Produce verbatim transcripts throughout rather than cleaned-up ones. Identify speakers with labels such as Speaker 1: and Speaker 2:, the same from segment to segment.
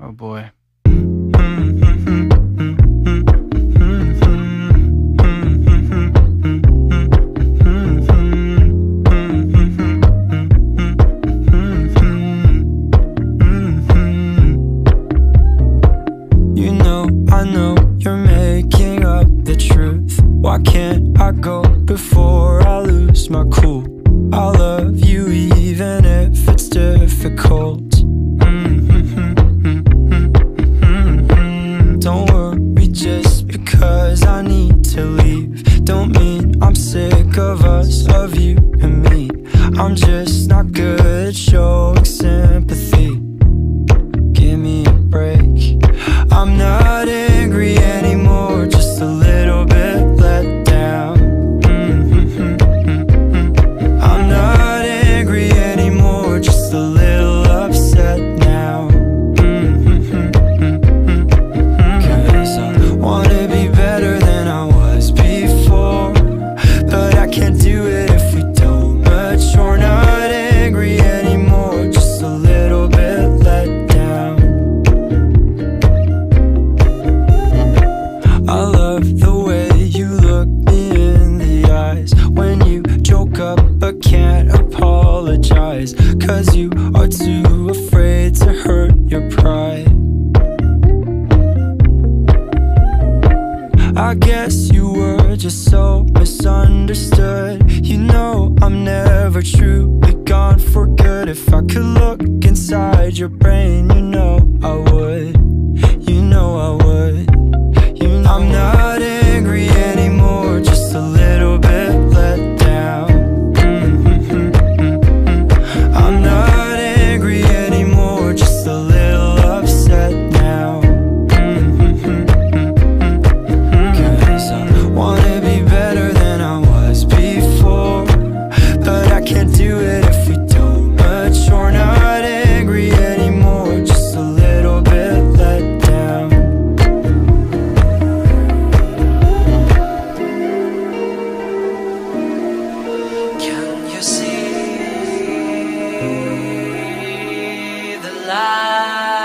Speaker 1: Oh boy.
Speaker 2: You know, I know you're making up the truth. Why can't I go before I lose my cool? I love you even if it's difficult. Don't worry just because I need to leave. Don't mean I'm sick of us, of you and me. I'm just not good at showing sympathy. Give me a break. I'm not angry anymore, just a little bit let down. I'm not angry anymore, just a little upset now. Cause I wanna be better than I was before, but I can't do it if we don't mature. Not angry anymore, just a little bit let down. I love the way you look me in the eyes when you joke up but can't apologize, cause you are too afraid to hurt your pride. I guess you were just so misunderstood. You know I'm never truly gone for good. If I could look inside your brain, you know I would. You know I would. You know I'm not angry anymore, just a little bit let down. I'm not angry anymore, just a little upset now. Cause I wanna be better than I was before, but I can't do it if we don't mature. Not angry anymore, just a little bit let down. Can you see the light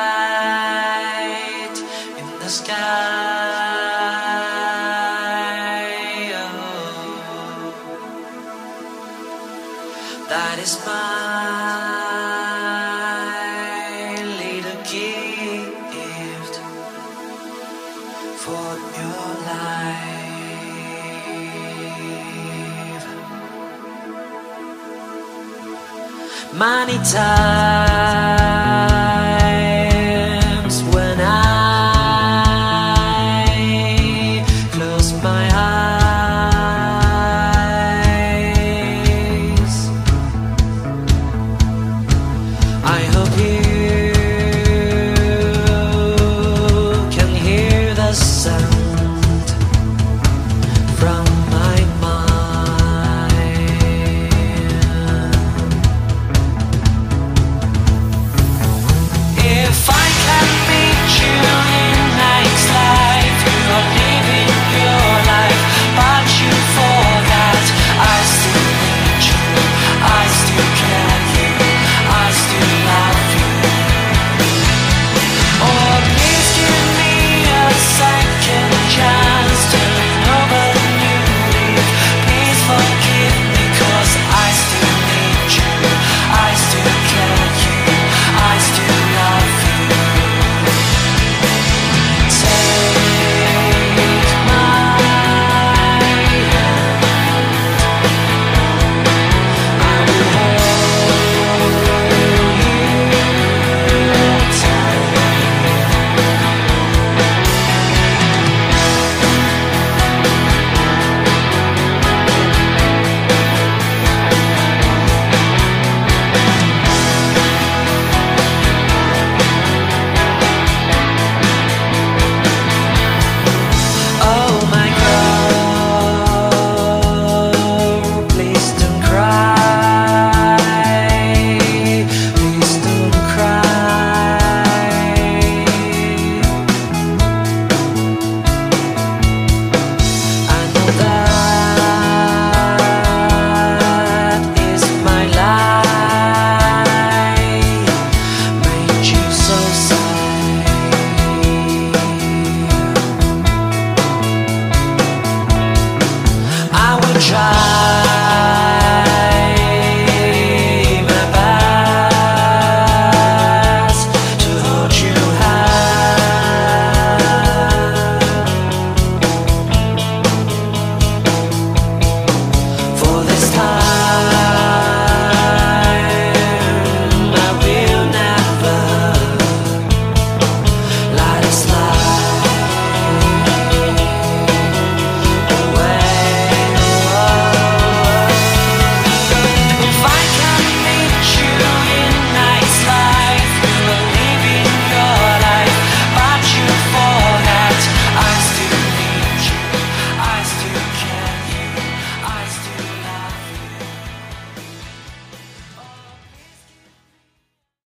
Speaker 2: in the sky? Oh, that is my little gift for your life. Many times when I close my eyes, I hope you